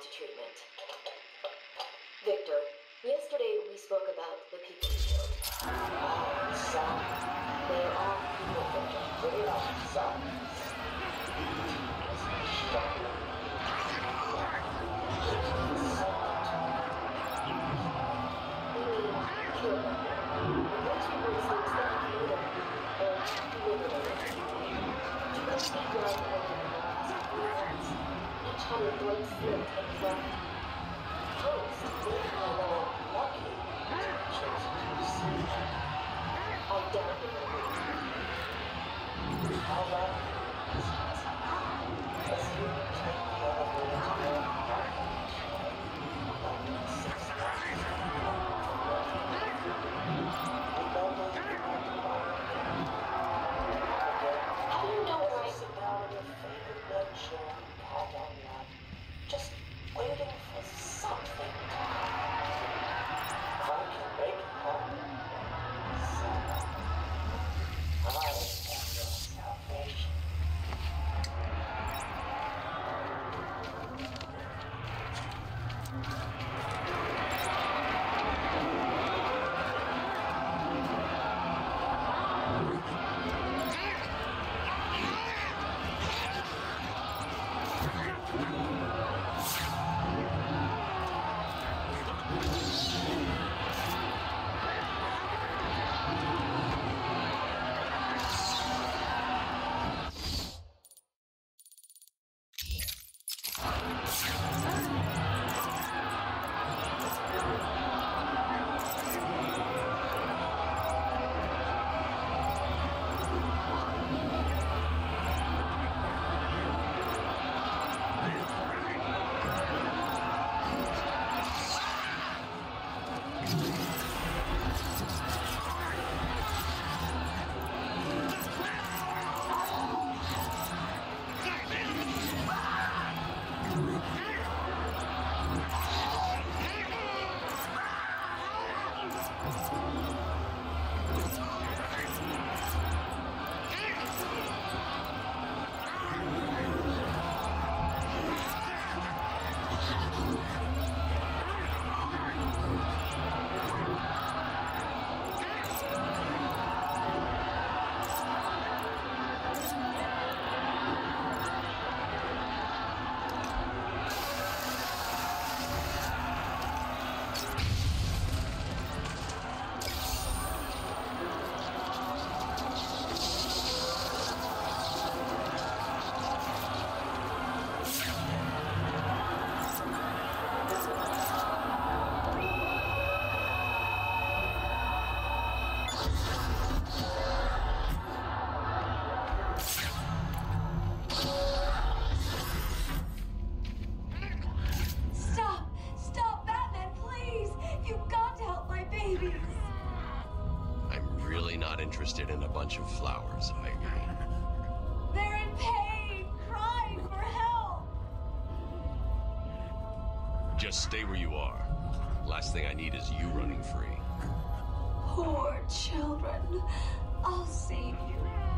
to treatment. Victor, yesterday we spoke about the people you killed. Some. They are all people, Victor. Really not some. Kill them. Once you bring things that you knew them, or liberated them. Do not be ground over the last few months. Each had a blood slipped and flat. Toast, Although lucky, chose peace. I doubt it will be. How lucky is it? As you take the elevator to your apartment, about 6 How do you know where I sit down in your favorite bed chair, cat on lap, just waiting for something to happen. I can make it happen. So, I am your salvation. Stop, Batman, please! You've got to help my babies! I'm really not interested in a bunch of flowers, Ivy. They're in pain, crying for help! Just stay where you are. Last thing I need is you running free. Poor children. I'll save you.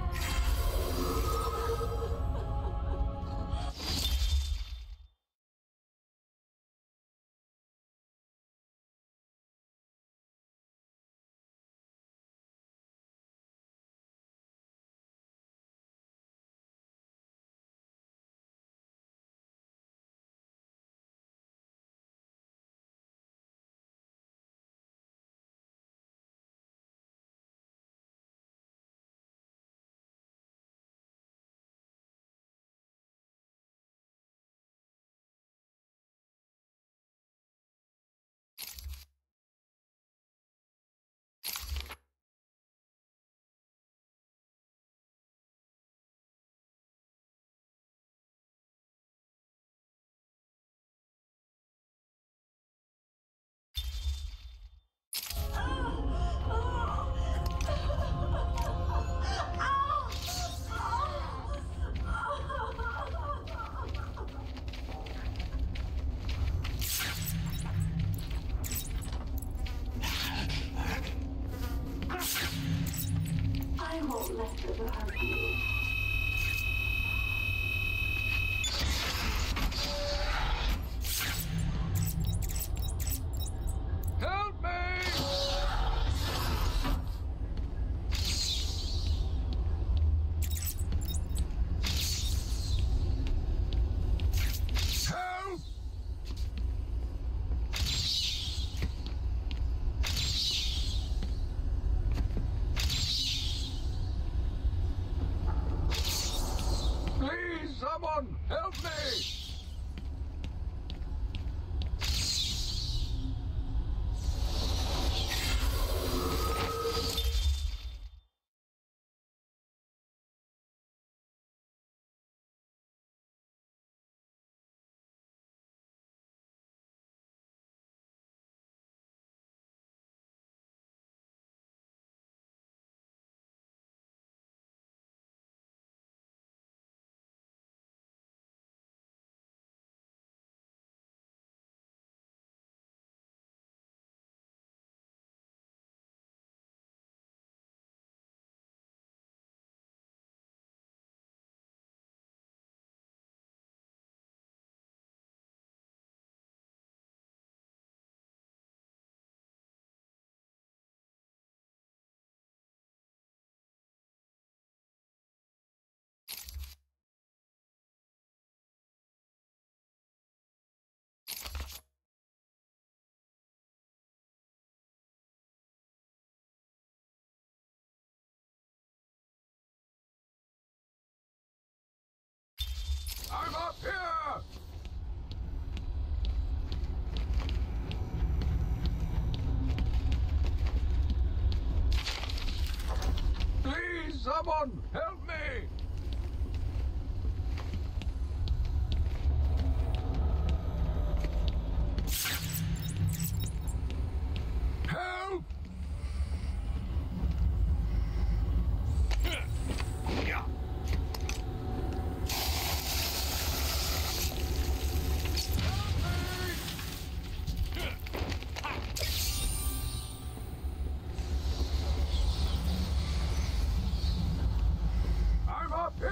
I won't let them hurt you. Someone help me! Help! I'm up here!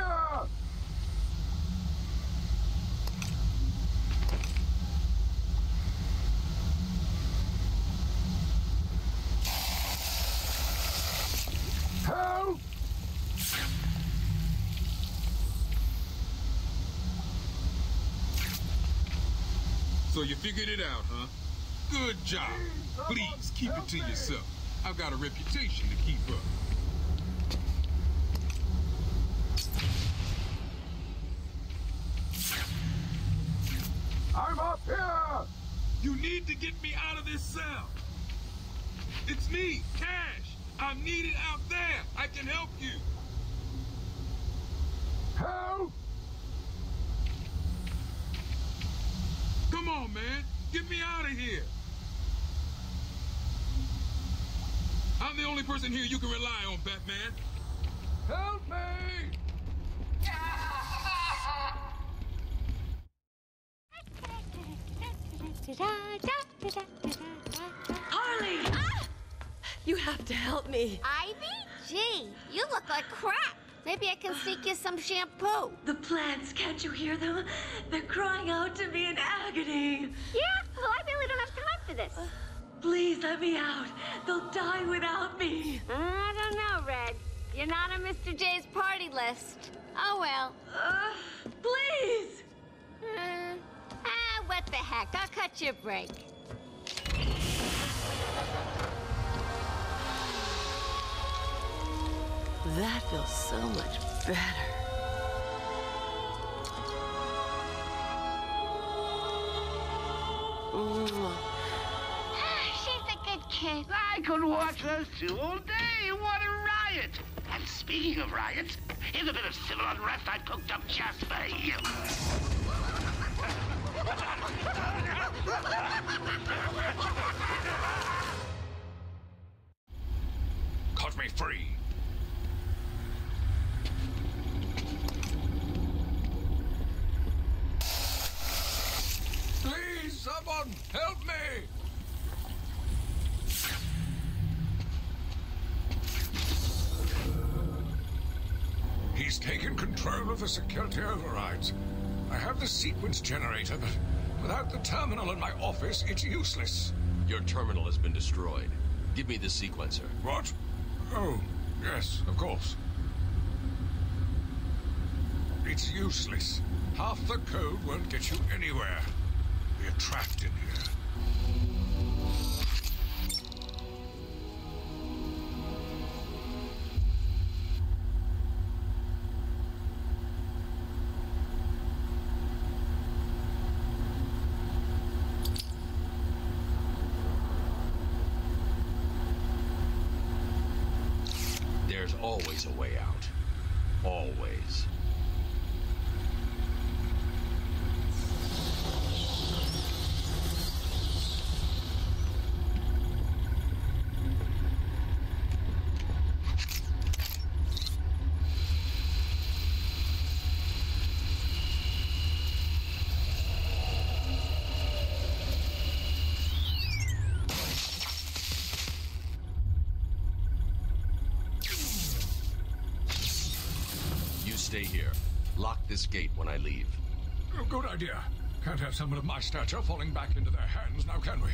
Help! So you figured it out, huh? Good job. Please keep it to yourself. I've got a reputation to keep up. I'm up here! You need to get me out of this cell. It's me, Cash. I'm needed out there. I can help you. Help! Come on, man. Get me out of here. I'm the only person here you can rely on, Batman. Help me! Harley! Ah! You have to help me. Ivy? Gee, you look like crap. Maybe I can sneak you some shampoo. The plants, can't you hear them? They're crying out to me in agony. Yeah? Well, I really don't have time for this. Please let me out. They'll die without me. I don't know, Red. You're not on Mr. J's party list. Oh, well. Please! What the heck? I'll cut you a break. That feels so much better. She's a good kid. I could watch those two all day. What a riot! And speaking of riots, here's a bit of civil unrest I cooked up just for you. Cut me free! Please, someone, help me! He's taken control of the security overrides. I have the sequence generator, but without the terminal in my office, it's useless. Your terminal has been destroyed. Give me the sequencer. What? Oh, yes, of course. It's useless. Half the code won't get you anywhere. We're trapped in here. There's always a way out. Always. Stay here. Lock this gate when I leave. Oh, good idea. Can't have someone of my stature falling back into their hands now, can we?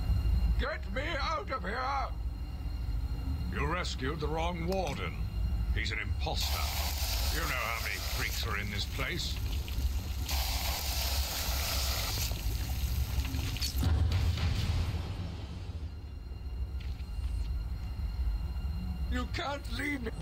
Get me out of here! You rescued the wrong warden. He's an imposter. You know how many freaks are in this place. You can't leave me.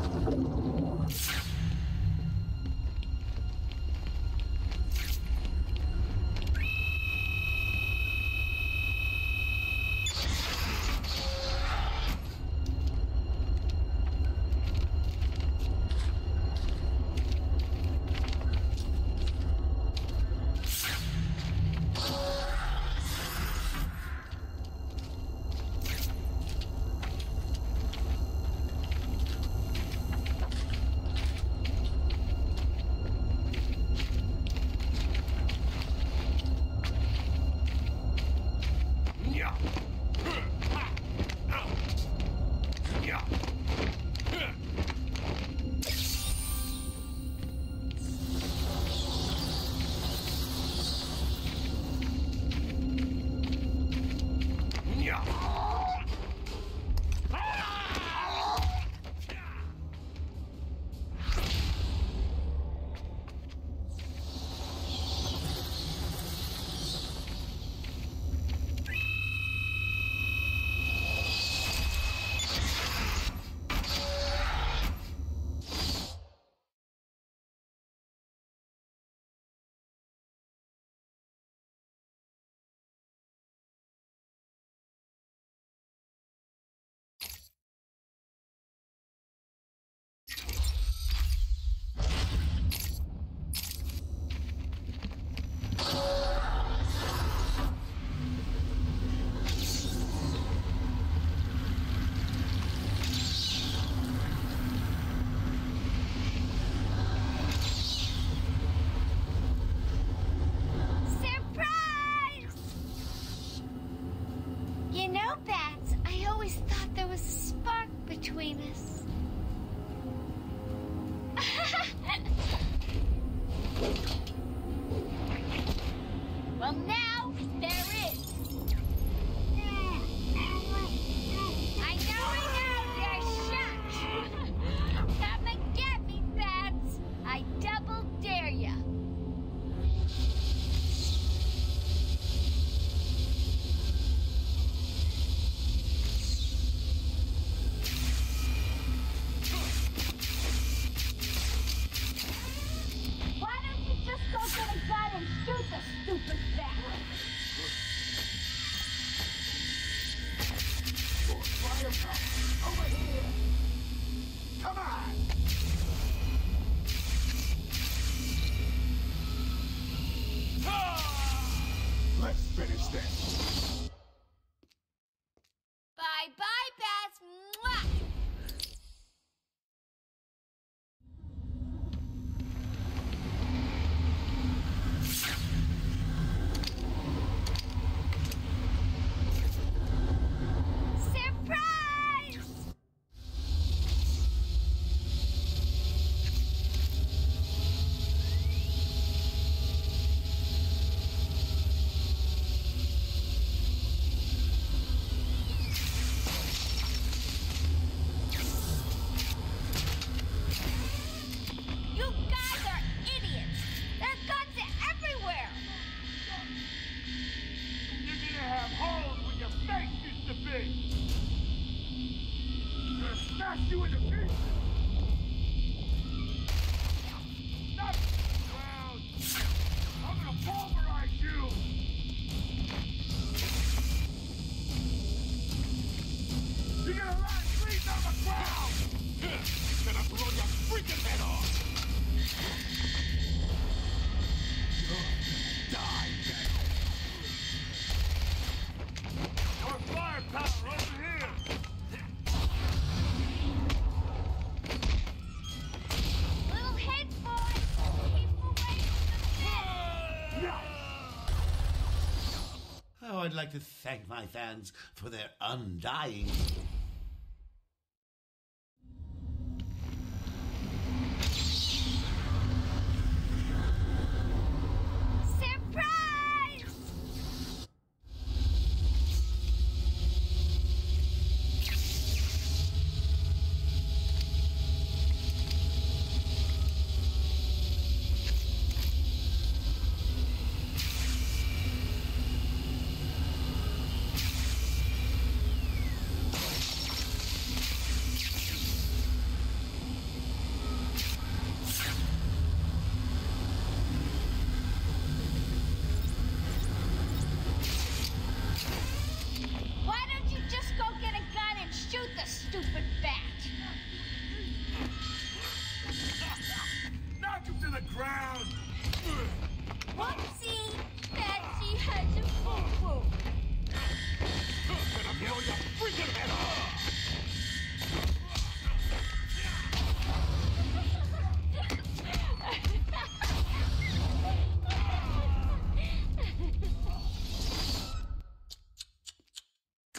Between us. Well, now there is. I know, you're shocked. Come and get me, Bats. I double dare ya. Let's finish this. Bye-bye, Bats. Mwah! You in the face! Not well. I'm gonna pulverize you! You're gonna land fleas on the ground! Gonna blow your freaking head off! Die, then! More firepower over here! Oh, I'd like to thank my fans for their undying...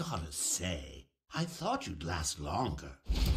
gotta say, I thought you'd last longer.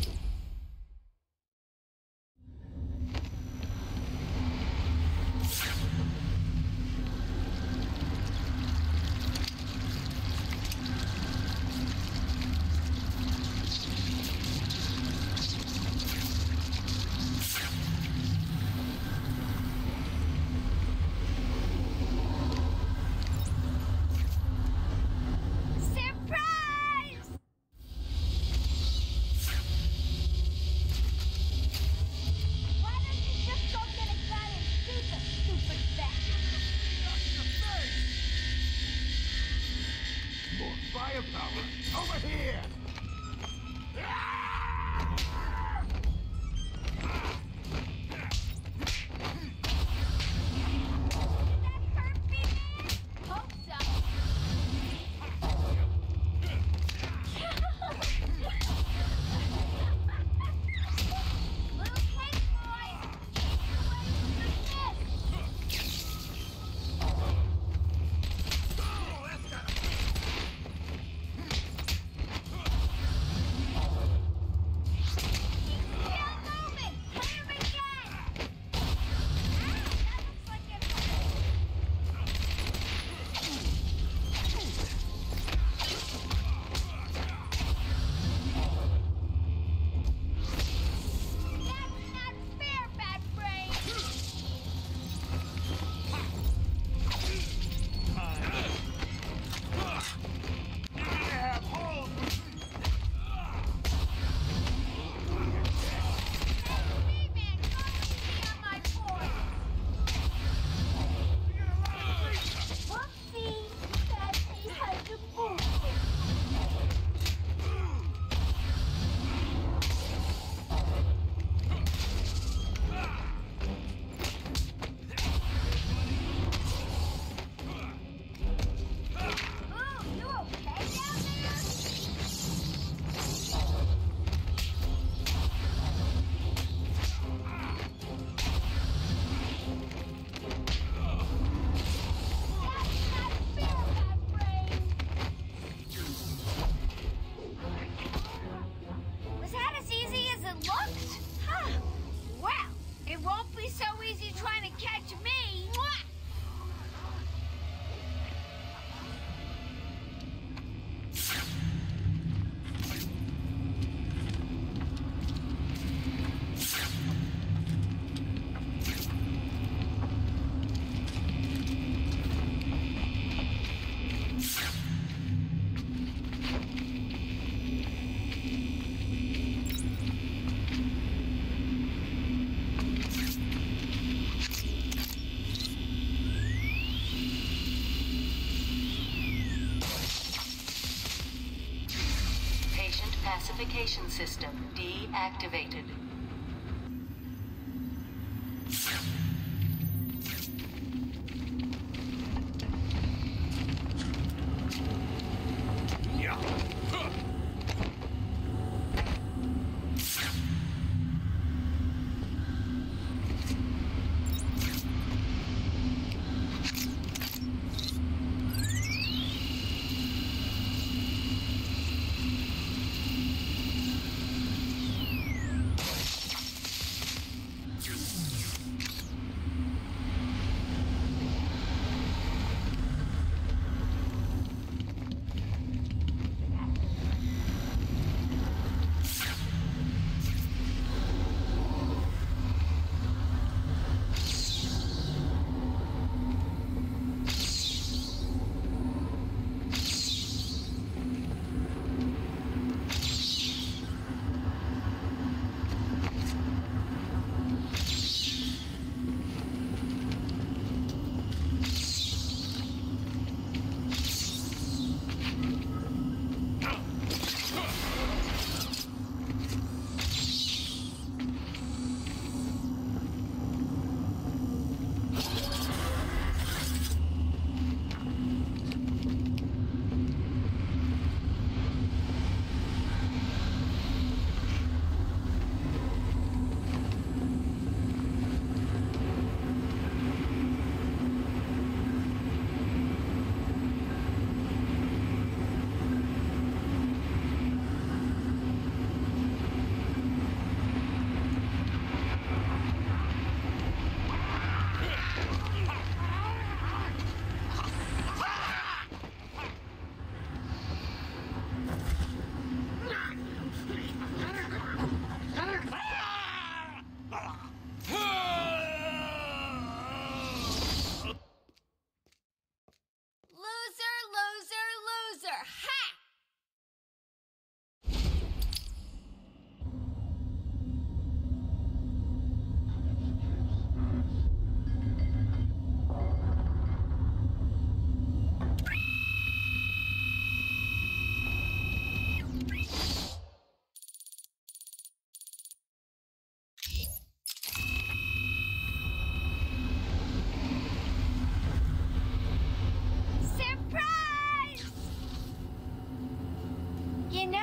Pacification system deactivated.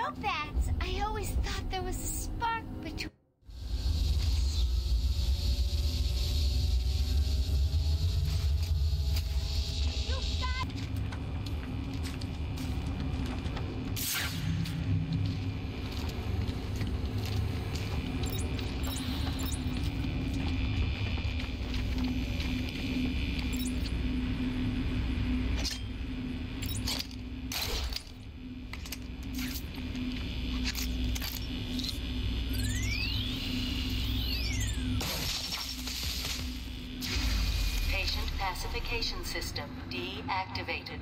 know, Bats. I always thought there was a spark between... Pacification system deactivated.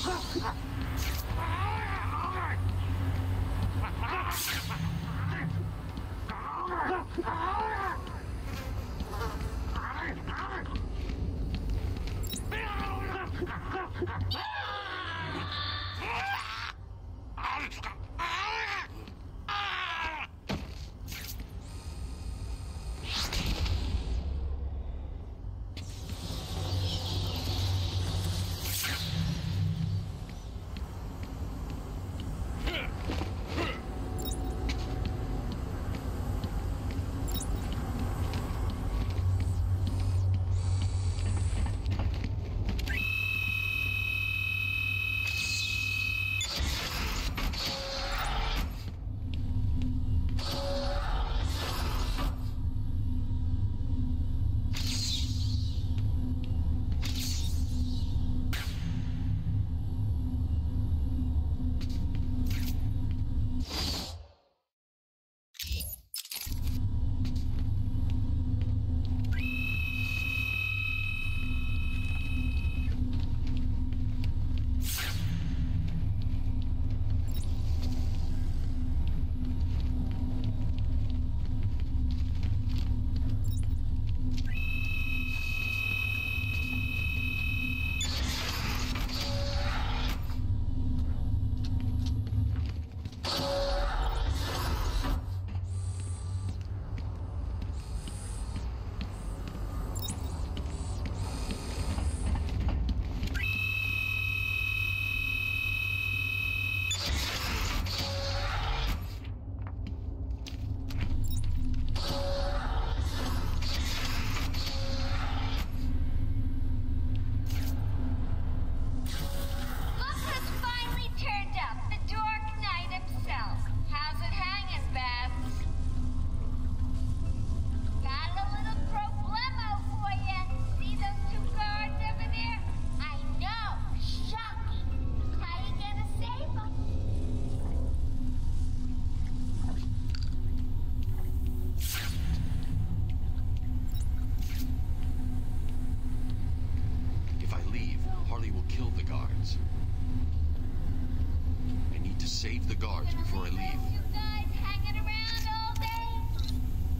save the guards before I leave. You guys hanging around all day?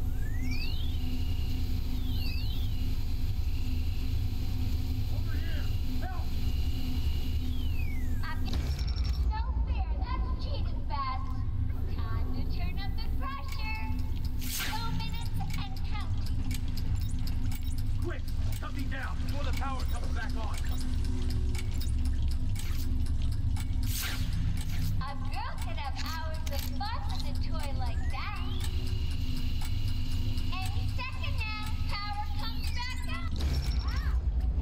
Over here! Help! I'm getting no fair. That's cheating fast. Time to turn up the pressure. 2 minutes and counting. Quick! Cut me down before the power comes back on. A girl can have hours of fun with a toy like that. Any second now, power comes back up. Wow,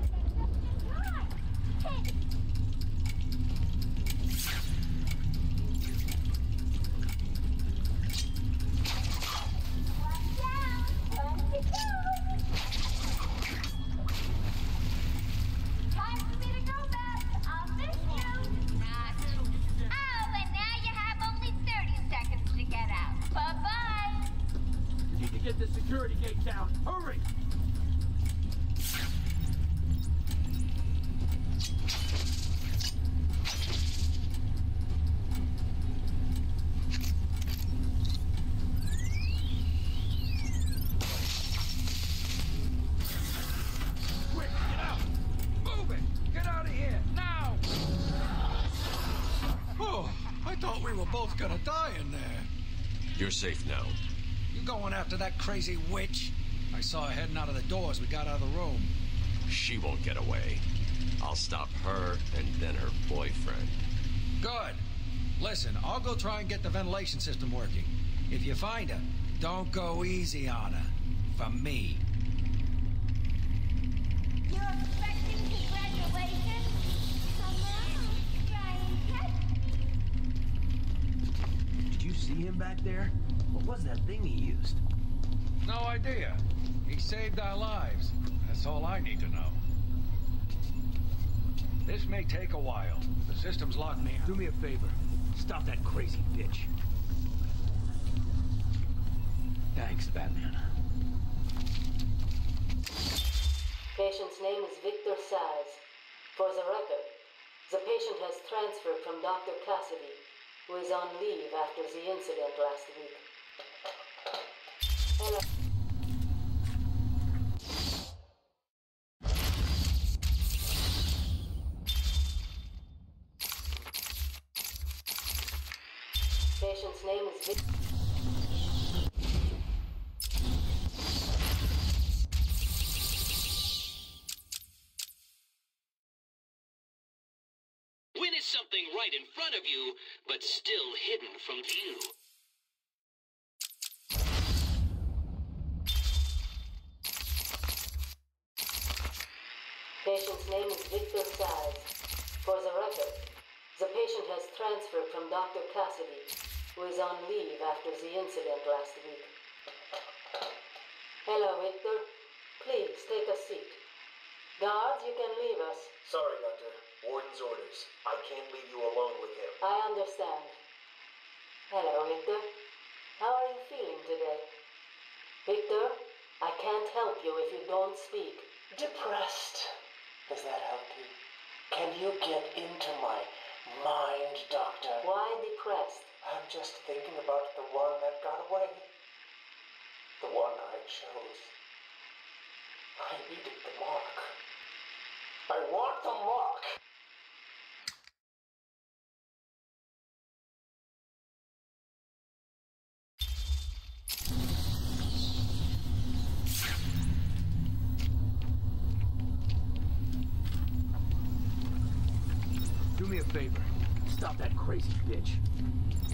just in time. One down, one to go. Time for me to go back. I'll miss you. Not. Oh, and now you have only 30 seconds to get out. Bye-bye. You need to get the security gate down. Hurry! Quick, get out! Move it! Get out of here, now! Oh, I thought we were both gonna die in there. You're safe now. You going after that crazy witch? I saw her heading out of the door as we got out of the room. She won't get away. I'll stop her and then her boyfriend. Good. Listen, I'll go try and get the ventilation system working. If you find her, don't go easy on her. For me. You're expecting congratulations? Come on, try and catch me. Did you see him back there? What was that thing he used? No idea. He saved our lives. That's all I need to know. This may take a while. The system's locked me out. Do me a favor. Stop that crazy bitch. Thanks, Batman. Patient's name is Victor Saz. For the record, The patient has transferred from Dr. Cassidy, who is on leave after the incident last week. Hello. Patient's name is Vic. When is something right in front of you, but still hidden from view? Patient's name is Victor Sides. For the record, the patient has transferred from Dr. Cassidy, who is on leave after the incident last week. Hello, Victor. Please, take a seat. Guards, you can leave us. Sorry, Doctor. Warden's orders. I can't leave you alone with him. I understand. Hello, Victor. How are you feeling today? Victor, I can't help you if you don't speak. Depressed. Does that help you? Can you get into my mind, Doctor? Why depressed? I'm just thinking about the one that got away. The one I chose. I needed the mark. I want the mark! Do me a favor. Stop that crazy bitch.